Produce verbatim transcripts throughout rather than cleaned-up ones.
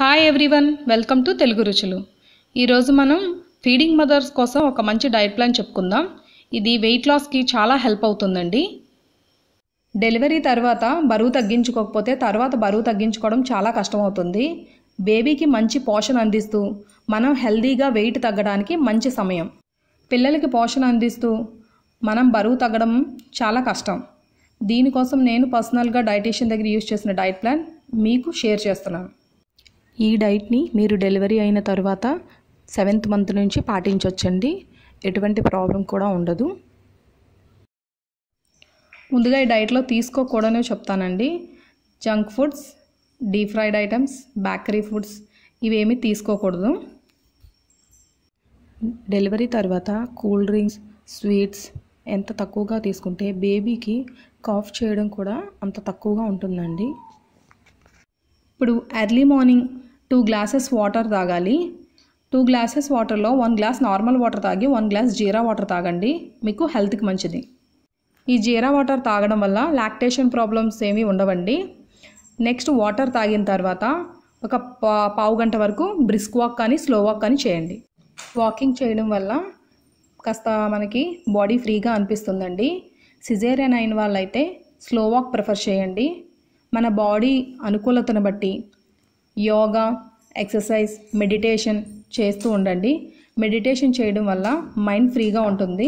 Hi everyone, welcome to Telugu Ruchulu. ఈరోజు మనం feeding mothers కోసం ఒక మంచి డైట్ ప్లాన్ చెప్పుకుందాం. ఇది వెయిట్ లాస్కి చాలా హెల్ప్ అవుతుందండి. డెలివరీ తర్వాత బరువు తగ్గించుకోకపోతే తర్వాత బరువు తగ్గించుకోవడం చాలా కష్టమవుతుంది. బేబీకి మంచి పోషణ అందిస్తూ మనం హెల్దీగా వెయిట్ తగ్గడానికి మంచి సమయం. పిల్లలకి పోషణ అందిస్తూ మనం బరువు తగ్గడం చాలా కష్టం. దీనికోసం నేను పర్సనల్గా డైటీషియన్ దగ్గర యూజ్ చేసిన డైట్ ప్లాన్ మీకు షేర్ చేస్తున్నాను. ఈ డైట్ని మీరు డెలివరీ అయిన తర్వాత సెవెంత్ మంత్ నుంచి పాటించవచ్చండి. ఎటువంటి ప్రాబ్లం కూడా ఉండదు. ముందుగా ఈ డైట్లో తీసుకోకూడనే చెప్తానండి. Junk foods, deep fried items, bakery foods ఇవేమీ తీసుకోకూడదు. డెలివరీ తర్వాత కూల్ డ్రింక్స్, స్వీట్స్ ఎంత తక్కువగా తీసుకుంటే బేబీకి కాఫ్ చేయడం కూడా అంత తక్కువగా ఉంటుందండి. ఇప్పుడు early morning two glasses water తాగాలి. టూ గ్లాసెస్ వాటర్లో వన్ గ్లాస్ నార్మల్ వాటర్ తాగి వన్ గ్లాస్ జీరా వాటర్ తాగండి. మీకు హెల్త్కి మంచిది. ఈ జీరా వాటర్ తాగడం వల్ల లాక్టేషన్ ప్రాబ్లమ్స్ ఏమీ ఉండవండి. నెక్స్ట్ వాటర్ తాగిన తర్వాత ఒక పా పావు గంట వరకు బ్రిస్క్ వాక్ కానీ స్లో వాక్ కానీ చేయండి. వాకింగ్ చేయడం వల్ల కాస్త మనకి బాడీ ఫ్రీగా అనిపిస్తుందండి. సిజేరియన్ అయిన వాళ్ళైతే స్లో వాక్ ప్రిఫర్ చేయండి. మన బాడీ అనుకూలతను బట్టి యోగా, ఎక్సర్సైజ్, మెడిటేషన్ చేస్తూ ఉండండి. మెడిటేషన్ చేయడం వల్ల మైండ్ ఫ్రీగా ఉంటుంది.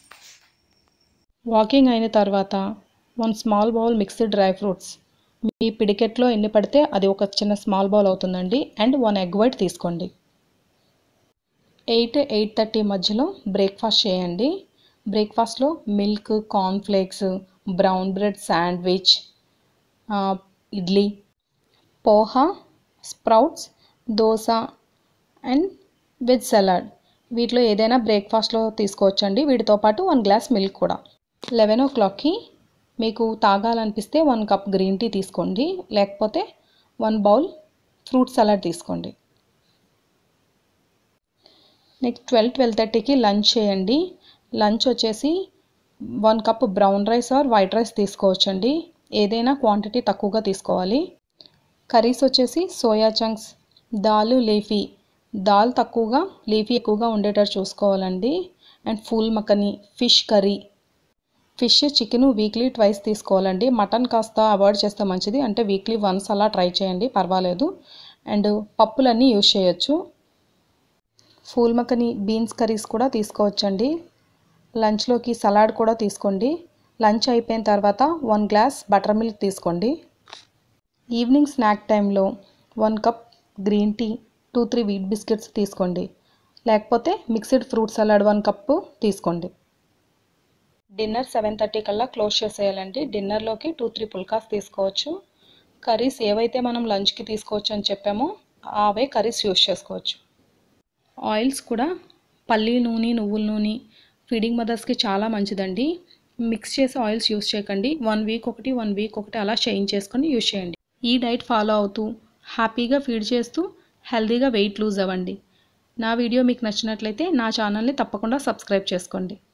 వాకింగ్ అయిన తర్వాత one small bowl mixed dry fruits, మీ పిడికెట్లో ఎన్ని పడితే అది ఒక చిన్న స్మాల్ బౌల్ అవుతుందండి. అండ్ వన్ ఎగ్ వైట్ తీసుకోండి. ఎయిట్ ఎయిట్ థర్టీ మధ్యలో బ్రేక్ఫాస్ట్ చేయండి. బ్రేక్ఫాస్ట్లో milk, cornflakes, brown bread sandwich, idli, poha, sprouts, dosa and veg salad వీటిలో ఏదైనా బ్రేక్ఫాస్ట్లో తీసుకోవచ్చండి. వీటితో పాటు వన్ గ్లాస్ మిల్క్ కూడా. లెవెన్ ఓ క్లాక్కి మీకు తాగాలనిపిస్తే వన్ కప్ గ్రీన్ టీ తీసుకోండి. లేకపోతే వన్ బౌల్ ఫ్రూట్ సలాడ్ తీసుకోండి. నెక్స్ట్ ట్వెల్వ్ ట్వెల్వ్ థర్టీకి లంచ్ చేయండి. లంచ్ వచ్చేసి one cup brown rice or white rice తీసుకోవచ్చండి. ఏదైనా క్వాంటిటీ తక్కువగా తీసుకోవాలి. కర్రీస్ వచ్చేసి soya chunks, dal, leafy, dal తక్కువగా లీఫీ ఎక్కువగా ఉండేటట్టు చూసుకోవాలండి. And phool makhana, fish curry, fish, chicken weekly twice తీసుకోవాలండి. మటన్ కాస్త అవాయిడ్ చేస్తే మంచిది. అంటే వీక్లీ వన్స్ అలా ట్రై చేయండి, పర్వాలేదు. అండ్ పప్పులన్నీ యూజ్ చేయొచ్చు. ఫూల్ మక్కని, బీన్స్ కర్రీస్ కూడా తీసుకోవచ్చండి. లంచ్లోకి సలాడ్ కూడా తీసుకోండి. లంచ్ అయిపోయిన తర్వాత వన్ గ్లాస్ బటర్ మిల్క్ తీసుకోండి. ఈవినింగ్ స్నాక్ టైంలో one cup green tea, two three wheat biscuits తీసుకోండి. లేకపోతే mixed fruit salad one cup తీసుకోండి. డిన్నర్ సెవెన్ థర్టీ కల్లా క్లోజ్ చేసేయాలండి. డిన్నర్లోకి టూ త్రీ పుల్కాస్ తీసుకోవచ్చు. కర్రీస్ ఏవైతే మనం లంచ్కి తీసుకోవచ్చు అని చెప్పామో అవే కర్రీస్ యూస్ చేసుకోవచ్చు. ఆయిల్స్ కూడా పల్లి నూనె, నువ్వుల నూనె ఫీడింగ్ మదర్స్కి చాలా మంచిదండి. మిక్స్ చేసి ఆయిల్స్ యూస్ చేయకండి. వన్ వీక్ ఒకటి వన్ వీక్ ఒకటి అలా చేంజ్ చేసుకొని యూస్ చేయండి. ఈ డైట్ ఫాలో అవుతూ హ్యాపీగా ఫీడ్ చేస్తూ హెల్తీగా వెయిట్ లూజ్ అవ్వండి. నా వీడియో మీకు నచ్చినట్లయితే నా ఛానల్ని తప్పకుండా సబ్స్క్రైబ్ చేసుకోండి.